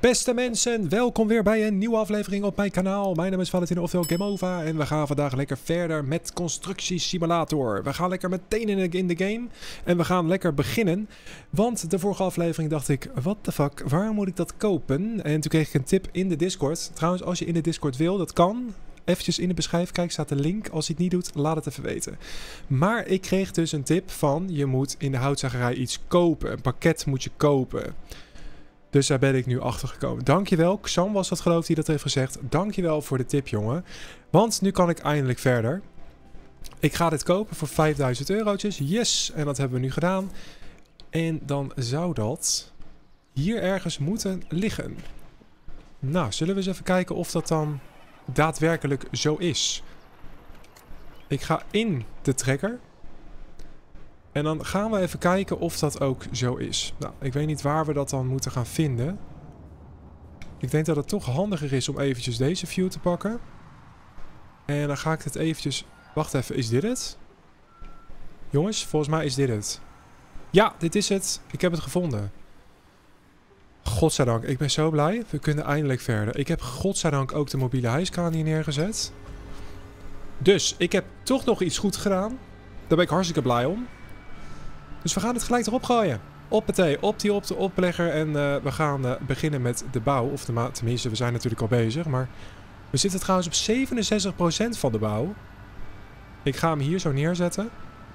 Beste mensen, welkom weer bij een nieuwe aflevering op mijn kanaal. Mijn naam is Valentin, oftewel Gameova. En we gaan vandaag lekker verder met constructiesimulator. We gaan lekker meteen in de game. En we gaan lekker beginnen. Want de vorige aflevering dacht ik, what the fuck, waar moet ik dat kopen? En toen kreeg ik een tip in de Discord. Trouwens, als je in de Discord wil, dat kan. Eventjes in de beschrijving, kijk, staat de link. Als je het niet doet, laat het even weten. Maar ik kreeg dus een tip van, je moet in de houtzagerij iets kopen. Een pakket moet je kopen. Dus daar ben ik nu achter gekomen. Dankjewel. Sam was dat, geloof ik, die dat heeft gezegd. Dankjewel voor de tip, jongen. Want nu kan ik eindelijk verder. Ik ga dit kopen voor 5000 eurotjes. Yes! En dat hebben we nu gedaan. En dan zou dat hier ergens moeten liggen. Nou, zullen we eens even kijken of dat dan daadwerkelijk zo is. Ik ga in de trekker. En dan gaan we even kijken of dat ook zo is. Nou, ik weet niet waar we dat dan moeten gaan vinden. Ik denk dat het toch handiger is om eventjes deze view te pakken. En dan ga ik het eventjes... Wacht even, is dit het? Jongens, volgens mij is dit het. Ja, dit is het. Ik heb het gevonden. Godzijdank, ik ben zo blij. We kunnen eindelijk verder. Ik heb godzijdank ook de mobiele hijskraan hier neergezet. Dus, ik heb toch nog iets goed gedaan. Daar ben ik hartstikke blij om. Dus we gaan het gelijk erop gooien. Hoppatee, op de oplegger. En we gaan beginnen met de bouw. Of tenminste, we zijn natuurlijk al bezig. Maar we zitten trouwens op 67% van de bouw. Ik ga hem hier zo neerzetten.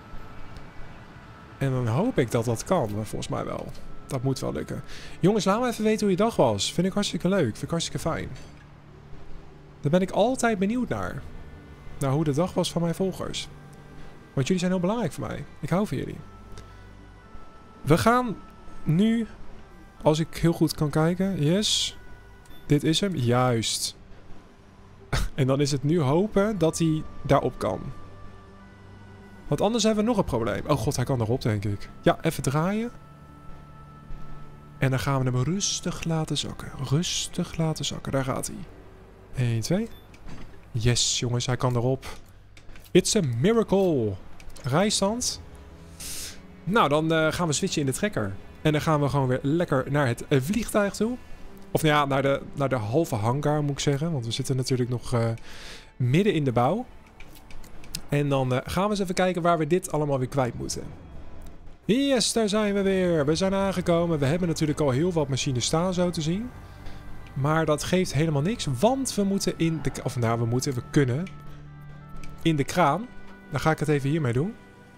En dan hoop ik dat dat kan. Maar volgens mij wel. Dat moet wel lukken. Jongens, laat me even weten hoe je dag was. Vind ik hartstikke leuk. Vind ik hartstikke fijn. Daar ben ik altijd benieuwd naar. Naar hoe de dag was van mijn volgers. Want jullie zijn heel belangrijk voor mij. Ik hou van jullie. We gaan nu, als ik heel goed kan kijken, yes, dit is hem, juist. En dan is het nu hopen dat hij daarop kan. Want anders hebben we nog een probleem. Oh god, hij kan erop, denk ik. Ja, even draaien. En dan gaan we hem rustig laten zakken. Rustig laten zakken, daar gaat hij. 1, 2. Yes, jongens, hij kan erop. It's a miracle. Rijstand. Nou, dan gaan we switchen in de trekker. En dan gaan we gewoon weer lekker naar het vliegtuig toe. Of nou ja, naar de halve hangar moet ik zeggen. Want we zitten natuurlijk nog midden in de bouw. En dan gaan we eens even kijken waar we dit allemaal weer kwijt moeten. Yes, daar zijn we weer. We zijn aangekomen. We hebben natuurlijk al heel wat machines staan, zo te zien. Maar dat geeft helemaal niks. Want we moeten in de... Of nou, we kunnen. In de kraan. Dan ga ik het even hiermee doen.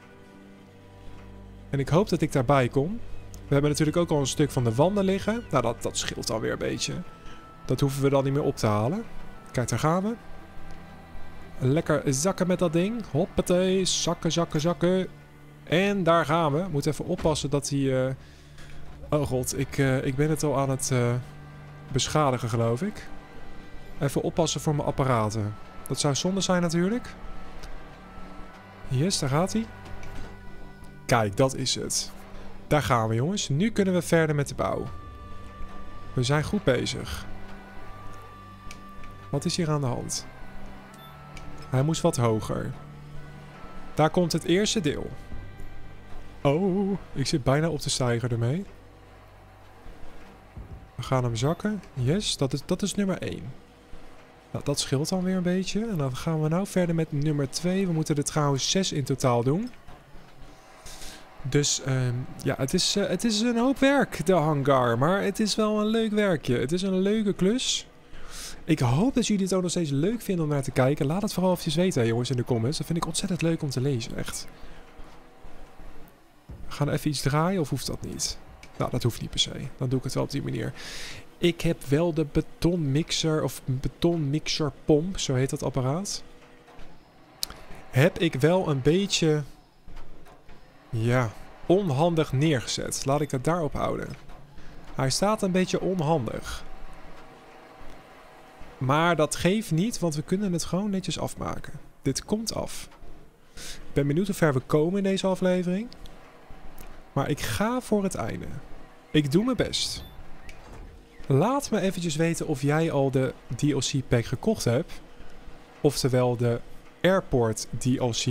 En ik hoop dat ik daarbij kom. We hebben natuurlijk ook al een stuk van de wanden liggen. Nou, dat scheelt alweer een beetje. Dat hoeven we dan niet meer op te halen. Kijk, daar gaan we. Lekker zakken met dat ding. Hoppatee. Zakken, zakken, zakken. En daar gaan we. Moet even oppassen dat hij... Oh god, ik ben het al aan het beschadigen, geloof ik. Even oppassen voor mijn apparaten. Dat zou zonde zijn natuurlijk. Yes, daar gaat hij. Kijk, dat is het. Daar gaan we, jongens. Nu kunnen we verder met de bouw. We zijn goed bezig. Wat is hier aan de hand? Hij moest wat hoger. Daar komt het eerste deel. Oh, ik zit bijna op de steiger ermee. We gaan hem zakken. Yes, dat is nummer 1. Nou, dat scheelt dan weer een beetje. En dan gaan we nou verder met nummer 2. We moeten er trouwens 6 in totaal doen. Dus ja, het is een hoop werk, de hangar. Maar het is wel een leuk werkje. Het is een leuke klus. Ik hoop dat jullie het ook nog steeds leuk vinden om naar te kijken. Laat het vooral even weten, jongens, in de comments. Dat vind ik ontzettend leuk om te lezen, echt. We gaan even iets draaien, of hoeft dat niet? Nou, dat hoeft niet per se. Dan doe ik het wel op die manier. Ik heb wel de betonmixer, of betonmixerpomp, zo heet dat apparaat. Heb ik wel een beetje... Ja, onhandig neergezet. Laat ik het daarop houden. Hij staat een beetje onhandig. Maar dat geeft niet, want we kunnen het gewoon netjes afmaken. Dit komt af. Ik ben benieuwd hoe ver we komen in deze aflevering. Maar ik ga voor het einde. Ik doe mijn best. Laat me eventjes weten of jij al de DLC pack gekocht hebt. Oftewel de Airport DLC.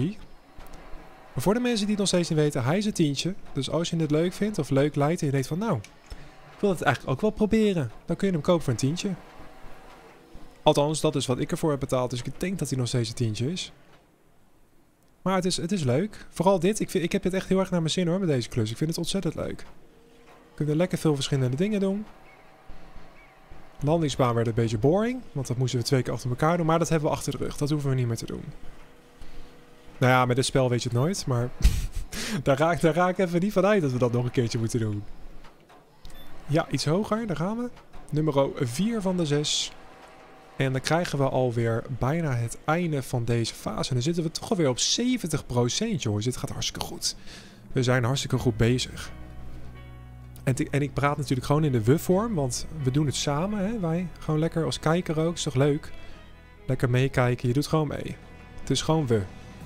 Voor de mensen die het nog steeds niet weten, hij is een tientje. Dus als je het leuk vindt of leuk lijkt en je denkt van nou, wil het eigenlijk ook wel proberen. Dan kun je hem kopen voor een tientje. Althans, dat is wat ik ervoor heb betaald. Dus ik denk dat hij nog steeds een tientje is. Maar het is leuk. Vooral dit. Ik heb het echt heel erg naar mijn zin hoor met deze klus. Ik vind het ontzettend leuk. We kunnen lekker veel verschillende dingen doen. Landingsbaan werd een beetje boring. Want dat moesten we 2 keer achter elkaar doen. Maar dat hebben we achter de rug. Dat hoeven we niet meer te doen. Nou ja, met dit spel weet je het nooit. Maar daar raak ik even niet van uit dat we dat nog een keertje moeten doen. Ja, iets hoger. Daar gaan we. Nummer 4 van de 6. En dan krijgen we alweer bijna het einde van deze fase. En dan zitten we toch alweer op 70%, jongens. Dit gaat hartstikke goed. We zijn hartstikke goed bezig. En ik praat natuurlijk gewoon in de we-vorm, want we doen het samen, hè, wij. Gewoon lekker als kijker ook, is toch leuk? Lekker meekijken, je doet gewoon mee. Het is gewoon we.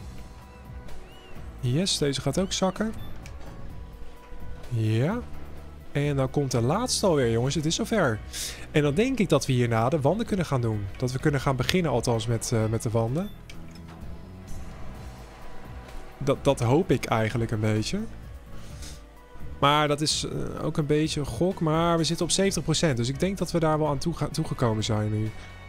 Yes, deze gaat ook zakken. Ja. En dan komt de laatste alweer, jongens. Het is zover. En dan denk ik dat we hierna de wanden kunnen gaan doen. Dat we kunnen gaan beginnen althans met de wanden. Dat hoop ik eigenlijk een beetje. Maar dat is ook een beetje een gok. Maar we zitten op 70%. Dus ik denk dat we daar wel aan toegekomen zijn nu.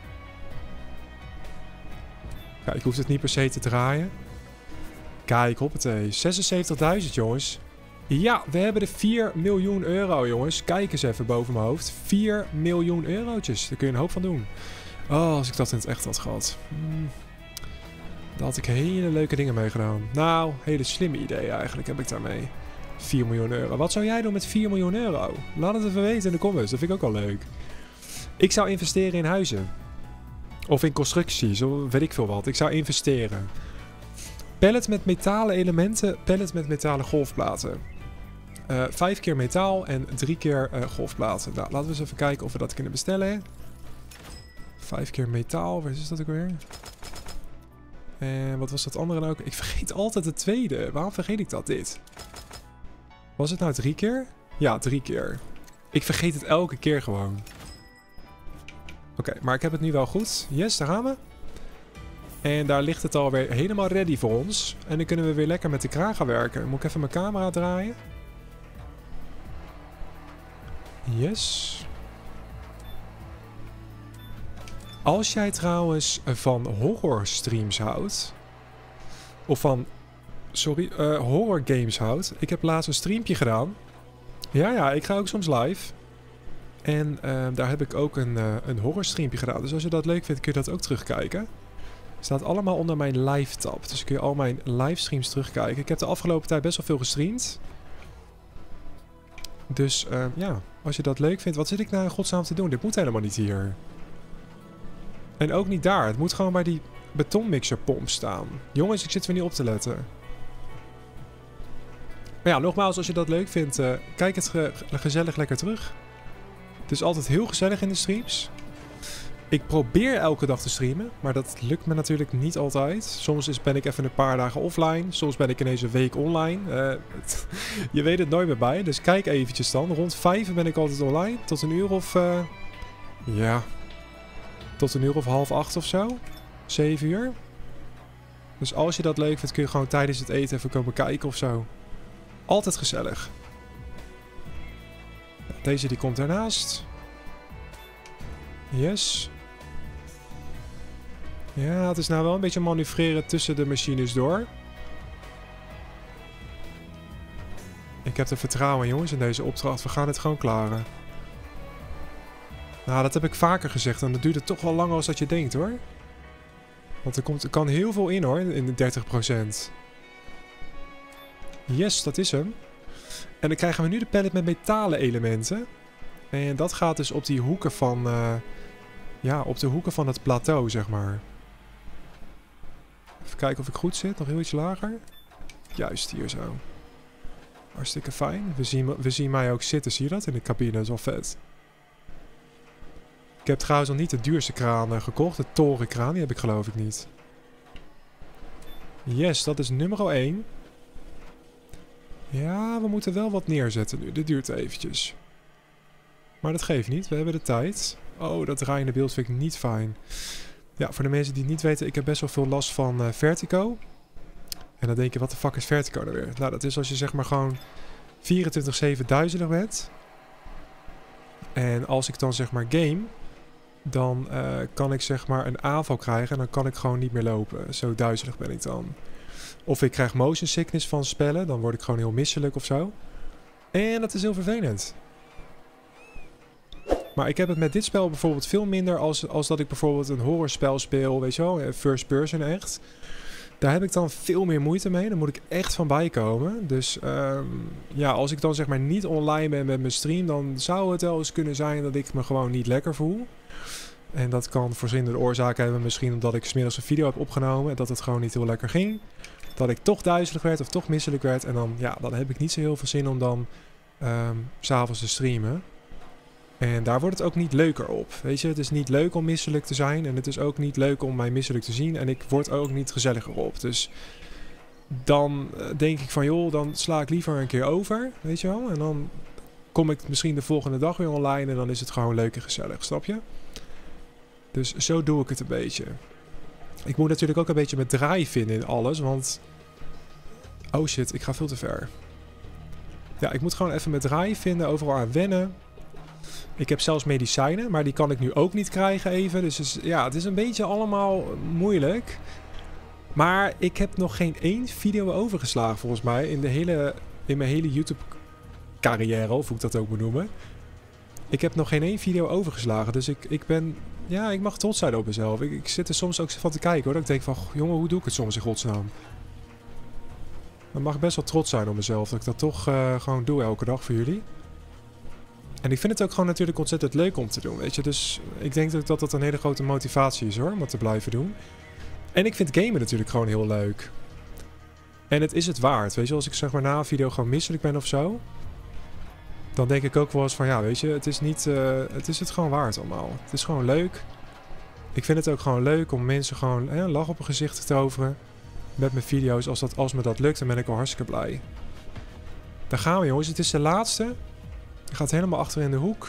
Ja, ik hoef het niet per se te draaien. Kijk, hoppatee. 76.000, jongens. Ja, we hebben de 4 miljoen euro, jongens. Kijk eens even boven mijn hoofd. 4 miljoen eurotjes. Daar kun je een hoop van doen. Oh, als ik dat in het echt had gehad. Daar had ik hele leuke dingen mee gedaan. Nou, hele slimme idee eigenlijk heb ik daarmee. 4 miljoen euro. Wat zou jij doen met 4 miljoen euro? Laat het even weten in de comments. Dat vind ik ook wel leuk. Ik zou investeren in huizen. Of in constructies. Of weet ik veel wat. Ik zou investeren. Pallet met metalen elementen. Pallet met metalen golfplaten. 5 keer metaal en 3 keer golfplaten. Nou, laten we eens even kijken of we dat kunnen bestellen. 5 keer metaal. Waar is dat ook weer? En wat was dat andere dan ook? Ik vergeet altijd de tweede. Waarom vergeet ik dat? Dit. Was het nou 3 keer? Ja, 3 keer. Ik vergeet het elke keer gewoon. Oké, maar ik heb het nu wel goed. Yes, daar gaan we. En daar ligt het alweer helemaal ready voor ons. En dan kunnen we weer lekker met de kraan gaan werken. Moet ik even mijn camera draaien? Yes. Als jij trouwens van horror streams houdt. Of van... Sorry, horror games houdt. Ik heb laatst een streampje gedaan. Ja, ik ga ook soms live. En daar heb ik ook een horror streampje gedaan. Dus als je dat leuk vindt, kun je dat ook terugkijken. Staat allemaal onder mijn live tab. Dus kun je al mijn livestreams terugkijken. Ik heb de afgelopen tijd best wel veel gestreamd. Dus ja, als je dat leuk vindt. Wat zit ik nou in godsnaam te doen? Dit moet helemaal niet hier. En ook niet daar. Het moet gewoon bij die betonmixerpomp staan. Jongens, ik zit weer niet op te letten. Maar ja, nogmaals, als je dat leuk vindt, kijk het gezellig lekker terug. Het is altijd heel gezellig in de streams. Ik probeer elke dag te streamen, maar dat lukt me natuurlijk niet altijd. Soms ben ik even een paar dagen offline. Soms ben ik ineens een week online. Je weet het nooit meer bij, dus kijk eventjes dan. Rond 5 ben ik altijd online. Tot een uur of... ja... Tot een uur of 7:30 of zo. 7 uur. Dus als je dat leuk vindt, kun je gewoon tijdens het eten even komen kijken of zo. Altijd gezellig. Deze die komt daarnaast. Yes. Ja, het is nou wel een beetje manoeuvreren tussen de machines door. Ik heb er vertrouwen in, jongens, in deze opdracht. We gaan het gewoon klaren. Nou, dat heb ik vaker gezegd. En dat duurt het toch wel langer als dat je denkt, hoor. Want er kan heel veel in, hoor, in de 30%. Yes, dat is hem. En dan krijgen we nu de pallet met metalen elementen. En dat gaat dus op die hoeken van... ja, op de hoeken van het plateau, zeg maar. Even kijken of ik goed zit. Nog heel iets lager. Juist, hier zo. Hartstikke fijn. We zien mij ook zitten, zie je dat? In de cabine, dat is wel vet. Ik heb trouwens nog niet de duurste kraan gekocht. De torenkraan, die heb ik geloof ik niet. Yes, dat is nummer 1. Ja, we moeten wel wat neerzetten nu. Dit duurt eventjes. Maar dat geeft niet. We hebben de tijd. Oh, dat draaiende beeld vind ik niet fijn. Ja, voor de mensen die het niet weten, ik heb best wel veel last van vertigo. En dan denk je, wat de fuck is vertigo nou weer? Nou, dat is als je zeg maar gewoon 24/7 duizelig bent. En als ik dan zeg maar game, dan kan ik zeg maar een aanval krijgen en dan kan ik gewoon niet meer lopen. Zo duizelig ben ik dan. Of ik krijg motion sickness van spellen, dan word ik gewoon heel misselijk of zo. En dat is heel vervelend. Maar ik heb het met dit spel bijvoorbeeld veel minder als dat ik bijvoorbeeld een horrorspel speel, weet je wel, first person echt. Daar heb ik dan veel meer moeite mee. Daar moet ik echt van bijkomen. Dus ja, als ik dan zeg maar niet online ben met mijn stream, dan zou het wel eens kunnen zijn dat ik me gewoon niet lekker voel. En dat kan verschillende oorzaken hebben. Misschien omdat ik 's middags een video heb opgenomen en dat het gewoon niet heel lekker ging. Dat ik toch duizelig werd of toch misselijk werd. En dan, ja, dan heb ik niet zo heel veel zin om dan 's avonds te streamen. En daar wordt het ook niet leuker op. Weet je, het is niet leuk om misselijk te zijn. En het is ook niet leuk om mij misselijk te zien. En ik word ook niet gezelliger op. Dus dan denk ik van, joh, dan sla ik liever een keer over. Weet je wel? En dan kom ik misschien de volgende dag weer online. En dan is het gewoon leuk en gezellig. Snap je? Dus zo doe ik het een beetje. Ik moet natuurlijk ook een beetje mijn draai vinden in alles. Want... oh shit, ik ga veel te ver. Ja, ik moet gewoon even mijn draai vinden. Overal aan wennen. Ik heb zelfs medicijnen, maar die kan ik nu ook niet krijgen even. Dus ja, het is een beetje allemaal moeilijk. Maar ik heb nog geen één video overgeslagen volgens mij in mijn hele YouTube carrière, of hoe ik dat ook moet noemen. Ik heb nog geen één video overgeslagen, dus ik ben... ja, ik mag trots zijn op mezelf. Ik zit er soms ook van te kijken hoor, dat ik denk van, jongen, hoe doe ik het soms in godsnaam? Dan mag ik best wel trots zijn op mezelf, dat ik dat toch gewoon doe elke dag voor jullie. En ik vind het ook gewoon natuurlijk ontzettend leuk om te doen, weet je. Dus ik denk dat dat een hele grote motivatie is hoor, om het te blijven doen. En ik vind gamen natuurlijk gewoon heel leuk. En het is het waard, weet je. Als ik zeg maar na een video gewoon misselijk ben of zo, dan denk ik ook wel eens van, ja, weet je, het is niet... het is het gewoon waard allemaal. Het is gewoon leuk. Ik vind het ook gewoon leuk om mensen gewoon een lach op hun gezicht te toveren met mijn video's. Als me dat lukt, dan ben ik al hartstikke blij. Daar gaan we, jongens. Het is de laatste. Hij gaat helemaal achter in de hoek.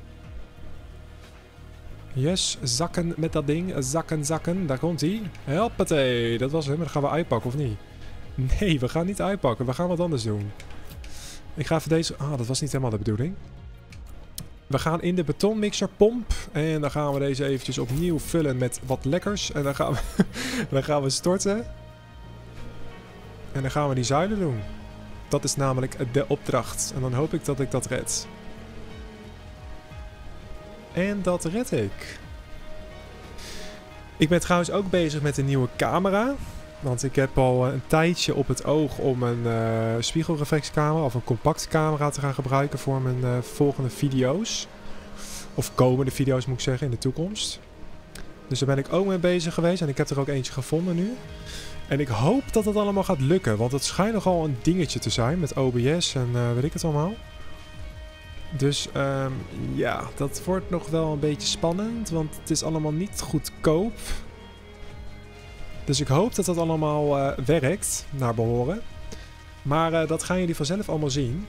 Yes, zakken met dat ding. Zakken, zakken. Daar komt hij. Helpatee. Dat was hem. Dan gaan we uitpakken, of niet? Nee, we gaan niet uitpakken. We gaan wat anders doen. Ik ga even deze... ah, dat was niet helemaal de bedoeling. We gaan in de betonmixerpomp. En dan gaan we deze eventjes opnieuw vullen met wat lekkers. En dan gaan we, dan gaan we storten. En dan gaan we die zuilen doen. Dat is namelijk de opdracht. En dan hoop ik dat ik dat red. En dat red ik. Ik ben trouwens ook bezig met een nieuwe camera. Want ik heb al een tijdje op het oog om een spiegelreflexcamera of een compact camera te gaan gebruiken voor mijn volgende video's. Of komende video's moet ik zeggen in de toekomst. Dus daar ben ik ook mee bezig geweest en ik heb er ook eentje gevonden nu. En ik hoop dat het allemaal gaat lukken, want het schijnt nogal een dingetje te zijn met OBS en weet ik het allemaal. Dus ja, dat wordt nog wel een beetje spannend, want het is allemaal niet goedkoop. Dus ik hoop dat dat allemaal werkt, naar behoren. Maar dat gaan jullie vanzelf allemaal zien.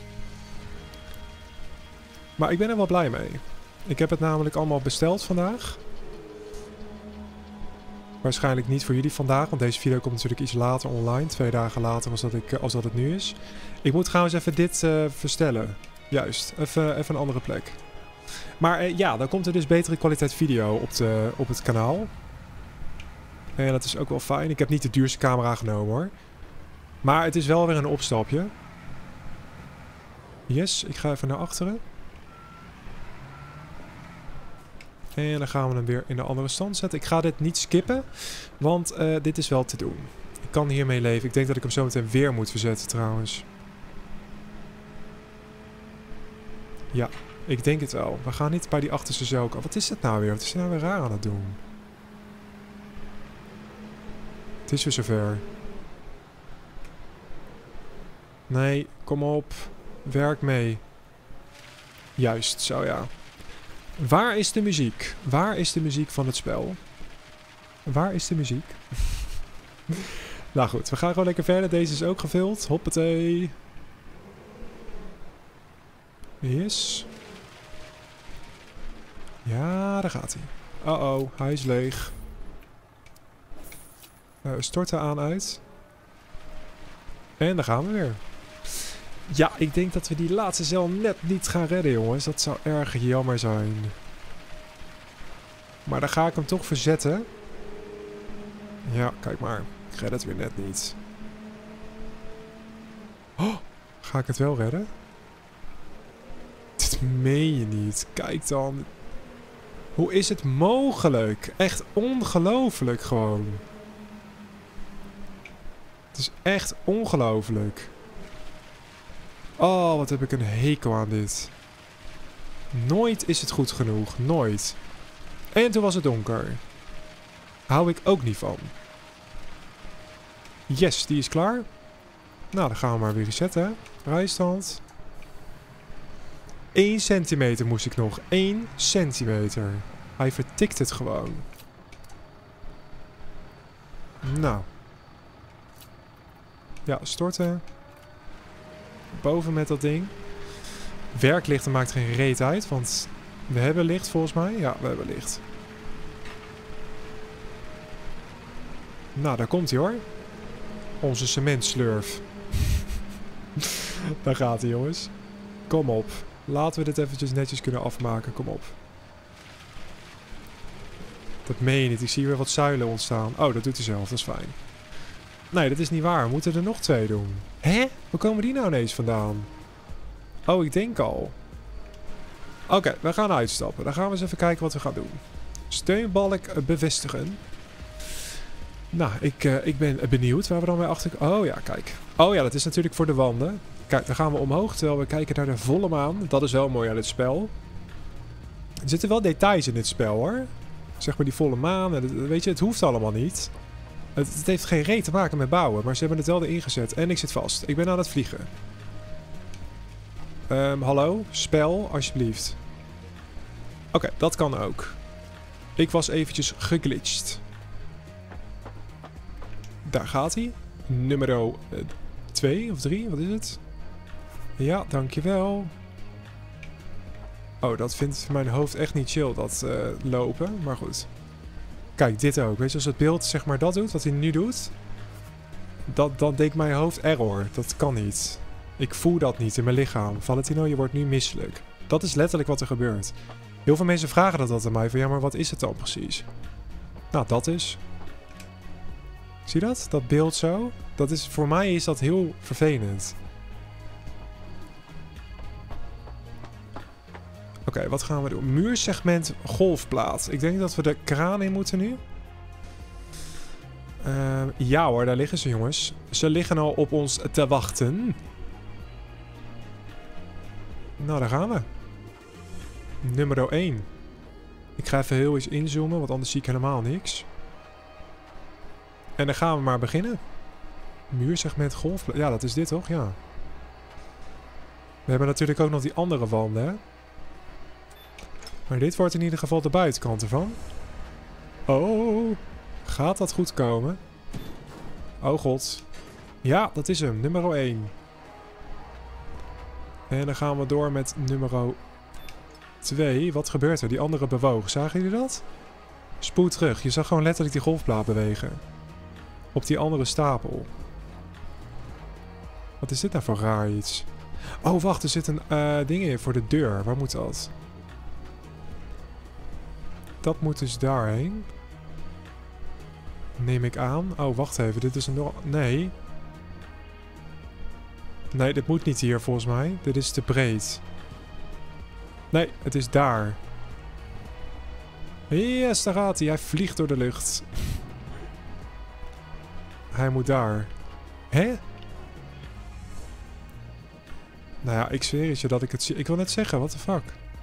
Maar ik ben er wel blij mee. Ik heb het namelijk allemaal besteld vandaag. Waarschijnlijk niet voor jullie vandaag, want deze video komt natuurlijk iets later online. 2 dagen later als dat het nu is. Ik moet trouwens even dit verstellen. Juist, even een andere plek. Maar ja, dan komt er dus betere kwaliteit video op het kanaal. En dat is ook wel fijn. Ik heb niet de duurste camera genomen hoor. Maar het is wel weer een opstapje. Yes, ik ga even naar achteren. En dan gaan we hem weer in de andere stand zetten. Ik ga dit niet skippen, want dit is wel te doen. Ik kan hiermee leven. Ik denk dat ik hem zo meteen weer moet verzetten trouwens. Ja, ik denk het wel. We gaan niet bij die achterste zoek. Wat is het nou weer? Wat is hij nou weer raar aan het doen? Het is weer zover. Nee, kom op. Werk mee. Juist, zo ja. Waar is de muziek? Waar is de muziek van het spel? Waar is de muziek? Nou goed, we gaan gewoon lekker verder. Deze is ook gevuld. Hoppatee. Yes. Ja, daar gaat hij. Uh-oh, hij is leeg. Stort er aan uit. En daar gaan we weer. Ja, ik denk dat we die laatste cel net niet gaan redden, jongens. Dat zou erg jammer zijn. Maar dan ga ik hem toch verzetten. Ja, kijk maar. Ik red het weer net niet. Oh, ga ik het wel redden? Dit meen je niet. Kijk dan. Hoe is het mogelijk? Echt ongelooflijk gewoon. Het is echt ongelooflijk. Oh, wat heb ik een hekel aan dit. Nooit is het goed genoeg. Nooit. En toen was het donker. Hou ik ook niet van. Yes, die is klaar. Nou, dan gaan we maar weer resetten. Rijstand. 1 centimeter moest ik nog. 1 centimeter. Hij vertikt het gewoon. Nou. Ja, storten. Boven met dat ding. Werklichten maakt geen reet uit, want we hebben licht volgens mij. Ja, we hebben licht. Nou, daar komt hij hoor. Onze cementslurf. Daar gaat hij, jongens. Kom op. Laten we dit eventjes netjes kunnen afmaken. Kom op. Dat meen je niet. Ik zie weer wat zuilen ontstaan. Oh, dat doet hij zelf. Dat is fijn. Nee, dat is niet waar. We moeten er nog 2 doen. Hè? Waar komen die nou ineens vandaan? Oh, ik denk al. Oké, we gaan uitstappen. Dan gaan we eens even kijken wat we gaan doen. Steunbalk bevestigen. Nou, ik ben benieuwd waar we dan weer achter... Oh ja, kijk. Oh ja, dat is natuurlijk voor de wanden. Kijk, dan gaan we omhoog terwijl we kijken naar de volle maan. Dat is wel mooi aan dit spel. Er zitten wel details in dit spel hoor. Zeg maar die volle maan. En weet je, het hoeft allemaal niet. Het heeft geen reet te maken met bouwen. Maar ze hebben het wel erin gezet. En ik zit vast. Ik ben aan het vliegen. Hallo? Spel, alsjeblieft. Oké, dat kan ook. Ik was eventjes geglitcht. Daar gaat hij. Nummer 2 of 3, wat is het? Ja, dankjewel. Oh, dat vindt mijn hoofd echt niet chill, dat lopen. Maar goed. Kijk, dit ook. Weet je, als het beeld zeg maar dat doet, wat hij nu doet. Dan denkt mijn hoofd error. Dat kan niet. Ik voel dat niet in mijn lichaam. Valentino, je wordt nu misselijk. Dat is letterlijk wat er gebeurt. Heel veel mensen vragen dat aan mij. Van ja, maar wat is het dan precies? Nou, dat is... Zie je dat? Dat beeld zo? Dat is, voor mij is dat heel vervelend. Oké, wat gaan we doen? Muursegment golfplaat. Ik denk dat we de kraan in moeten nu. Ja hoor, daar liggen ze jongens. Ze liggen al op ons te wachten. Nou, daar gaan we. Nummer 1. Ik ga even heel eens inzoomen, want anders zie ik helemaal niks. En dan gaan we maar beginnen. Muursegment golfplaat. Ja, dat is dit toch? Ja. We hebben natuurlijk ook nog die andere wanden, hè. Maar dit wordt in ieder geval de buitenkant ervan. Oh, gaat dat goed komen? Oh god. Ja, dat is hem. Nummer 1. En dan gaan we door met nummer 2. Wat gebeurt er? Die andere bewoog. Zagen jullie dat? Spoed terug. Je zag gewoon letterlijk die golfplaat bewegen. Op die andere stapel. Wat is dit nou voor raar iets? Oh, wacht. Er zit een ding in voor de deur. Waar moet dat? Dat moet dus daarheen. Neem ik aan. Oh, wacht even. Dit is een... Nee. Nee, dit moet niet hier volgens mij. Dit is te breed. Nee, het is daar. Yes, daar gaat hij. Hij vliegt door de lucht. Hij moet daar. Hè? Nou ja, ik zweer het je dat ik het zie. Ik wil net zeggen, what the fuck.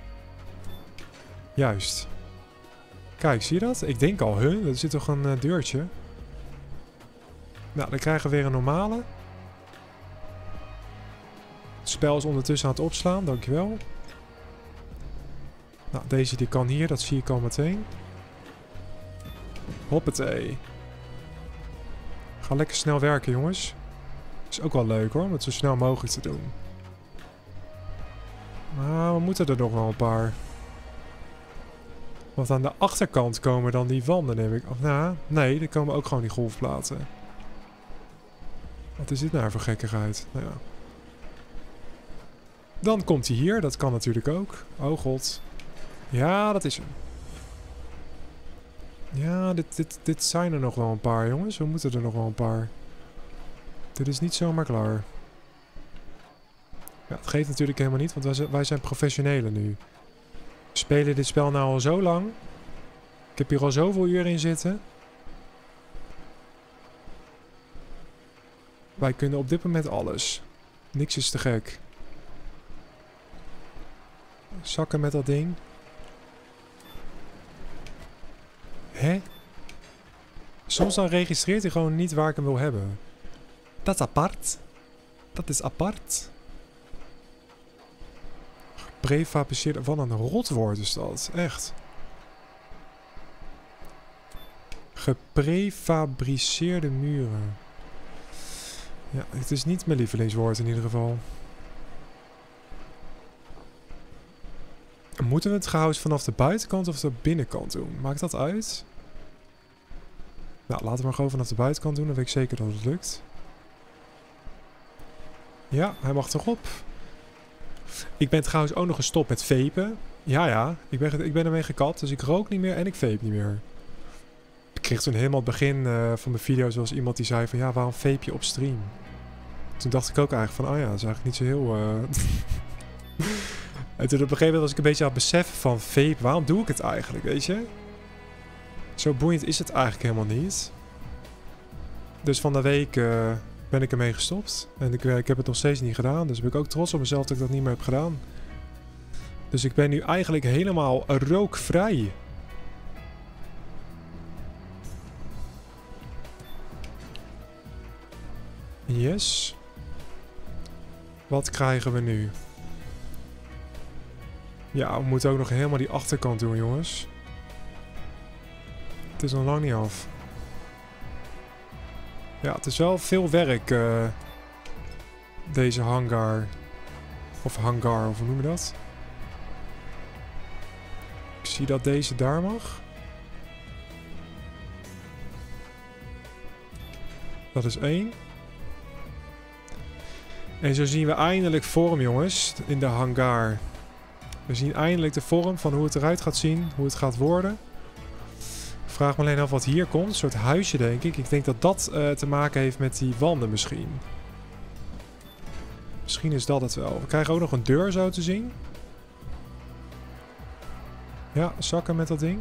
Juist. Kijk, zie je dat? Ik denk al, er zit toch een deurtje. Nou, dan krijgen we weer een normale. Het spel is ondertussen aan het opslaan, dankjewel. Nou, deze die kan hier, dat zie ik al meteen. Hoppatee. Ga lekker snel werken, jongens. Is ook wel leuk hoor, om het zo snel mogelijk te doen. Maar we moeten er nog wel een paar. Want aan de achterkant komen dan die wanden, neem ik. Of nou, nee, er komen ook gewoon die golfplaten. Wat is dit nou voor gekkigheid? Nou ja. Dan komt hij hier. Dat kan natuurlijk ook. Oh god. Ja, dat is hem. Ja, dit zijn er nog wel een paar, jongens. We moeten er nog wel een paar. Dit is niet zomaar klaar. Ja, het geeft natuurlijk helemaal niet, want wij zijn professionelen nu. We spelen dit spel nou al zo lang. Ik heb hier al zoveel uur in zitten. Wij kunnen op dit moment alles. Niks is te gek. Zakken met dat ding. Hè? Soms dan registreert hij gewoon niet waar ik hem wil hebben. Dat is apart. Dat is apart. Geprefabriceerde... Wat een rotwoord is dat. Echt. Geprefabriceerde muren. Ja, het is niet mijn lievelingswoord in ieder geval. Moeten we het gehouden vanaf de buitenkant of de binnenkant doen? Maakt dat uit? Nou, laten we maar gewoon vanaf de buitenkant doen. Dan weet ik zeker dat het lukt. Ja, hij mag erop. Ik ben trouwens ook nog gestopt met vapen. Ja. Ik ben ermee gekapt. Dus ik rook niet meer en ik vape niet meer. Ik kreeg toen helemaal het begin van mijn video zoals iemand die zei van... Ja, waarom vape je op stream? Toen dacht ik ook eigenlijk van... Oh ja, dat is eigenlijk niet zo heel... En toen op een gegeven moment was ik een beetje aan het beseffen van... Vape, waarom doe ik het eigenlijk, weet je? Zo boeiend is het eigenlijk helemaal niet. Dus van de week ben ik ermee gestopt. En ik heb het nog steeds niet gedaan. Dus ben ik ook trots op mezelf dat ik dat niet meer heb gedaan. Dus ik ben nu eigenlijk helemaal rookvrij. Yes. Wat krijgen we nu? Ja, we moeten ook nog helemaal die achterkant doen, jongens. Het is nog lang niet af. Ja, het is wel veel werk, deze hangar. Of hangar, of hoe noem je dat? Ik zie dat deze daar mag. Dat is 1. En zo zien we eindelijk vorm, jongens, in de hangar. We zien eindelijk de vorm van hoe het eruit gaat zien, hoe het gaat worden. Ik vraag me alleen af wat hier komt. Een soort huisje, denk ik. Ik denk dat dat te maken heeft met die wanden misschien. Misschien is dat het wel. We krijgen ook nog een deur zo te zien. Ja, zakken met dat ding.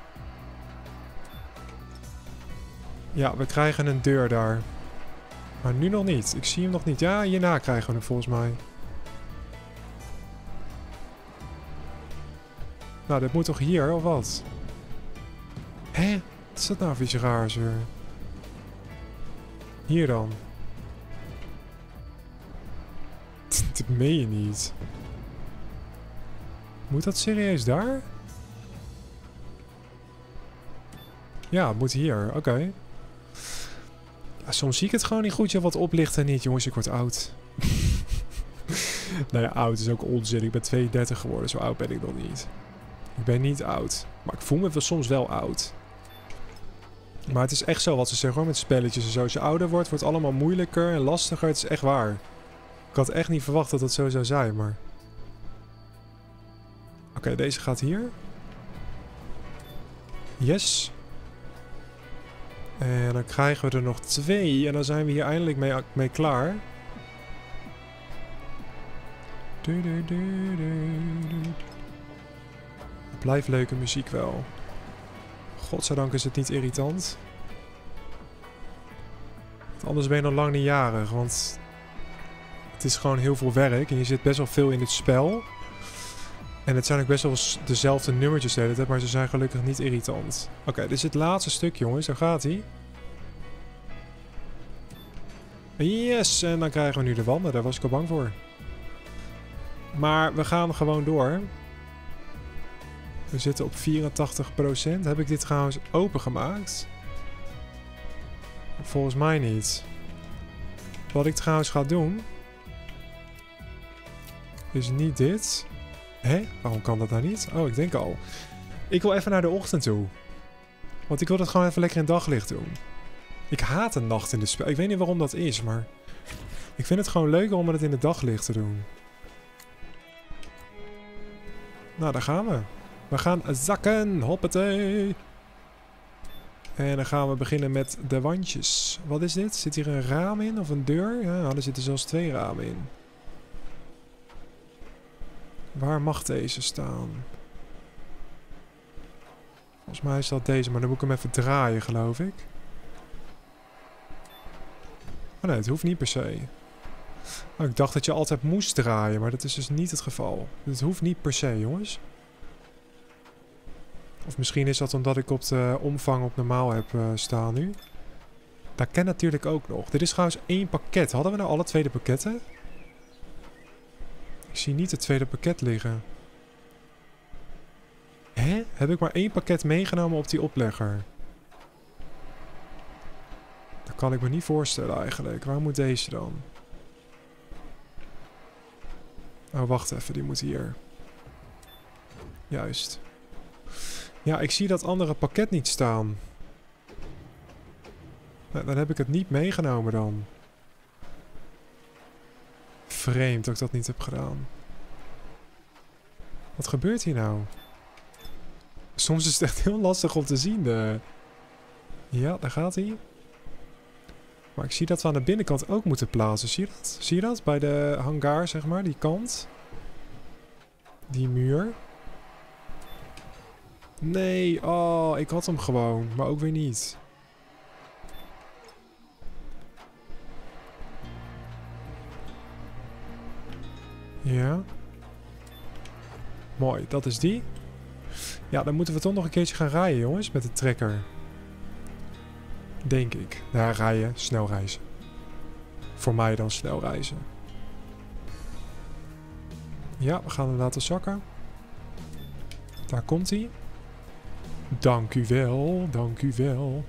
Ja, we krijgen een deur daar. Maar nu nog niet. Ik zie hem nog niet. Ja, hierna krijgen we hem volgens mij. Nou, dit moet toch hier, of wat? Hé? Wat is dat nou voor iets raars weer? Hier dan. Dat meen je niet. Moet dat serieus daar? Ja, het moet hier. Oké. Ja, soms zie ik het gewoon niet goed. Je wat oplichten niet. Jongens, ik word oud. Nou ja, oud is ook onzin. Ik ben 32 geworden. Zo oud ben ik nog niet. Ik ben niet oud. Maar ik voel me wel soms wel oud. Maar het is echt zo wat ze zeggen hoor. Met spelletjes en zo. Als je ouder wordt, wordt het allemaal moeilijker en lastiger. Het is echt waar. Ik had echt niet verwacht dat dat zo zou zijn, maar... Oké, deze gaat hier. Yes. En dan krijgen we er nog 2. En dan zijn we hier eindelijk mee klaar. Het blijft leuke muziek wel. Godzijdank is het niet irritant. Want anders ben je nog lang niet jarig. Want het is gewoon heel veel werk. En je zit best wel veel in dit spel. En het zijn ook best wel dezelfde nummertjes de hele tijd. Maar ze zijn gelukkig niet irritant. Oké, dit is het laatste stuk jongens. Daar gaat hij. Yes, en dan krijgen we nu de wanden. Daar was ik al bang voor. Maar we gaan gewoon door. We zitten op 84%. Heb ik dit trouwens opengemaakt? Volgens mij niet. Wat ik trouwens ga doen... is niet dit. Hé? Waarom kan dat nou niet? Oh, ik denk al. Ik wil even naar de ochtend toe. Want ik wil het gewoon even lekker in daglicht doen. Ik haat een nacht in de spel. Ik weet niet waarom dat is, maar... ik vind het gewoon leuker om het in het daglicht te doen. Nou, daar gaan we. We gaan zakken. Hoppatee. En dan gaan we beginnen met de wandjes. Wat is dit? Zit hier een raam in of een deur? Ja, er zitten zelfs 2 ramen in. Waar mag deze staan? Volgens mij is dat deze, maar dan moet ik hem even draaien, geloof ik. Oh nee, het hoeft niet per se. Oh, ik dacht dat je altijd moest draaien, maar dat is dus niet het geval. Het hoeft niet per se, jongens. Of misschien is dat omdat ik op de omvang op normaal heb staan nu. Dat kan natuurlijk ook nog. Dit is trouwens 1 pakket. Hadden we nou alle tweede pakketten? Ik zie niet het tweede pakket liggen. Hè? Heb ik maar 1 pakket meegenomen op die oplegger? Dat kan ik me niet voorstellen eigenlijk. Waar moet deze dan? Oh, wacht even. Die moet hier. Juist. Ja, ik zie dat andere pakket niet staan. Nou, dan heb ik het niet meegenomen dan. Vreemd dat ik dat niet heb gedaan. Wat gebeurt hier nou? Soms is het echt heel lastig om te zien. Ja, daar gaat hij. Maar ik zie dat we aan de binnenkant ook moeten plaatsen. Zie je dat? Zie je dat? Bij de hangar, zeg maar. Die kant. Die muur. Nee. Oh, ik had hem gewoon. Maar ook weer niet. Ja. Mooi. Dat is die. Ja, dan moeten we toch nog een keertje gaan rijden, jongens. Met de trekker. Denk ik. Nou, rijden. Snel reizen. Voor mij dan snel reizen. Ja, we gaan hem laten zakken. Daar komt hij. Dank u wel. Dank u wel.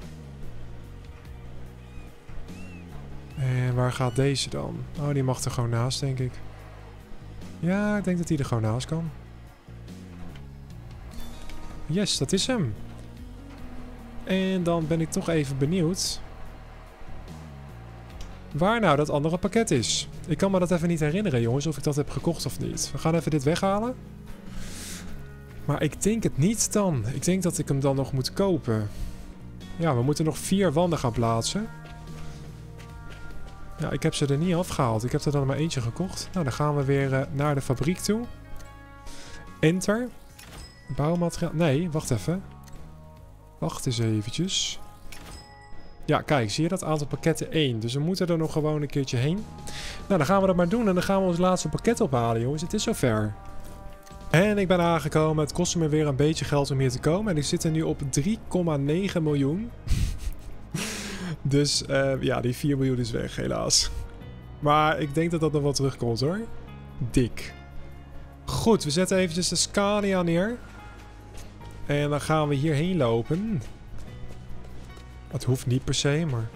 En waar gaat deze dan? Oh, die mag er gewoon naast, denk ik. Ja, ik denk dat hij er gewoon naast kan. Yes, dat is hem. En dan ben ik toch even benieuwd waar nou dat andere pakket is. Ik kan me dat even niet herinneren, jongens, of ik dat heb gekocht of niet. We gaan even dit weghalen. Maar ik denk het niet dan. Ik denk dat ik hem dan nog moet kopen. Ja, we moeten nog 4 wanden gaan plaatsen. Ja, ik heb ze er niet afgehaald. Ik heb er dan maar eentje gekocht. Nou, dan gaan we weer naar de fabriek toe. Enter. Bouwmateriaal. Nee, wacht even. Wacht eens eventjes. Ja, kijk, zie je dat aantal pakketten 1. Dus we moeten er nog gewoon een keertje heen. Nou, dan gaan we dat maar doen en dan gaan we ons laatste pakket ophalen, jongens. Het is zover. En ik ben aangekomen. Het kostte me weer een beetje geld om hier te komen. En ik zit er nu op 3,9 miljoen. Dus ja, die 4 miljoen is weg, helaas. Maar ik denk dat dat nog wel terugkomt, hoor. Dik. Goed, we zetten eventjes de Scania neer. En dan gaan we hierheen lopen. Het hoeft niet per se, maar...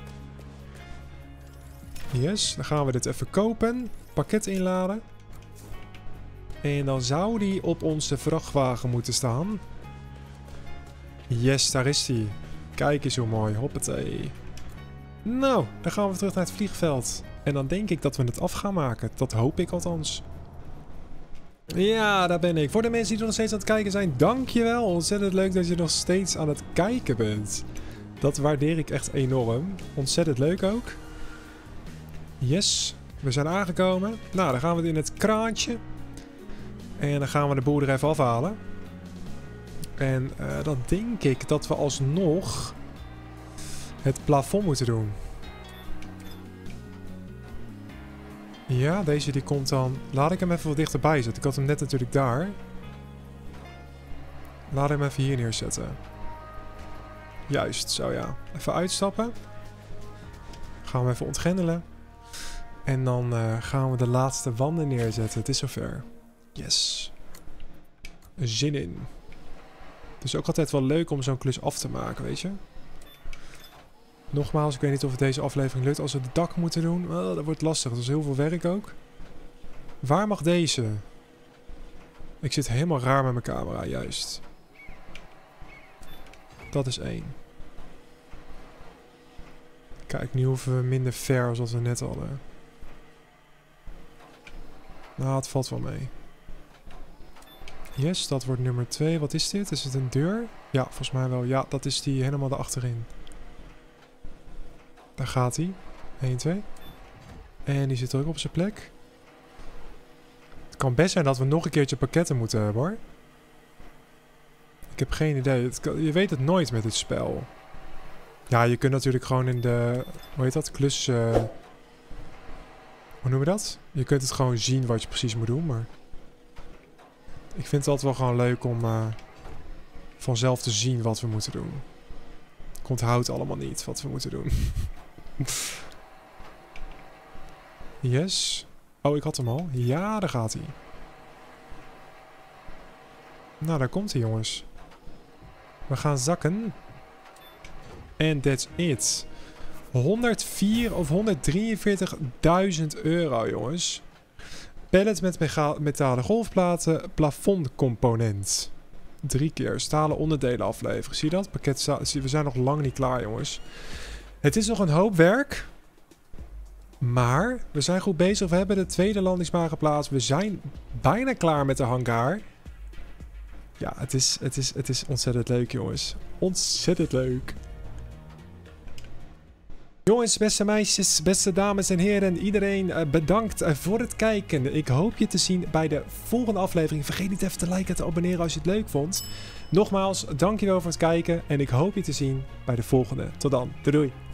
Yes, dan gaan we dit even kopen. Pakket inladen. En dan zou die op onze vrachtwagen moeten staan. Yes, daar is die. Kijk eens hoe mooi. Hoppatee. Nou, dan gaan we terug naar het vliegveld. En dan denk ik dat we het af gaan maken. Dat hoop ik althans. Ja, daar ben ik. Voor de mensen die nog steeds aan het kijken zijn, dankjewel. Ontzettend leuk dat je nog steeds aan het kijken bent. Dat waardeer ik echt enorm. Ontzettend leuk ook. Yes, we zijn aangekomen. Nou, dan gaan we het in het kraantje. En dan gaan we de boel er even afhalen. En dan denk ik dat we alsnog het plafond moeten doen. Ja, deze die komt dan... Laat ik hem even wat dichterbij zetten. Ik had hem net natuurlijk daar. Laat hem even hier neerzetten. Juist, zo ja. Even uitstappen. Gaan we even ontgrendelen. En dan gaan we de laatste wanden neerzetten. Het is zover. Yes. Zin in. Het is ook altijd wel leuk om zo'n klus af te maken, weet je. Nogmaals, ik weet niet of het deze aflevering lukt. Als we het dak moeten doen, dat wordt lastig. Dat is heel veel werk ook. Waar mag deze? Ik zit helemaal raar met mijn camera, juist. Dat is 1. Kijk, nu hoeven we minder ver als wat we net hadden. Nou, het valt wel mee. Yes, dat wordt nummer 2. Wat is dit? Is het een deur? Ja, volgens mij wel. Ja, dat is die helemaal erachterin. Daar gaat hij. 1, 2. En die zit ook op zijn plek. Het kan best zijn dat we nog een keertje pakketten moeten hebben, hoor. Ik heb geen idee. Je weet het nooit met dit spel. Ja, je kunt natuurlijk gewoon in de... Hoe heet dat? Klus... hoe noem je dat? Je kunt het gewoon zien wat je precies moet doen, maar... Ik vind het altijd wel gewoon leuk om vanzelf te zien wat we moeten doen. Ik onthoud allemaal niet wat we moeten doen. Yes. Oh, ik had hem al. Ja, daar gaat hij. Nou, daar komt hij, jongens. We gaan zakken. En that's it. 104 of 143.000 euro, jongens. Pallet met metalen golfplaten. Plafondcomponent. 3 keer. Stalen onderdelen afleveren. Zie je dat? Pakket we zijn nog lang niet klaar, jongens. Het is nog een hoop werk. Maar we zijn goed bezig. We hebben de tweede landingsbaan geplaatst. We zijn bijna klaar met de hangar. Ja, het is ontzettend leuk, jongens. Ontzettend leuk. Jongens, beste meisjes, beste dames en heren, iedereen bedankt voor het kijken. Ik hoop je te zien bij de volgende aflevering. Vergeet niet even te liken en te abonneren als je het leuk vond. Nogmaals, dankjewel voor het kijken en ik hoop je te zien bij de volgende. Tot dan, doei doei.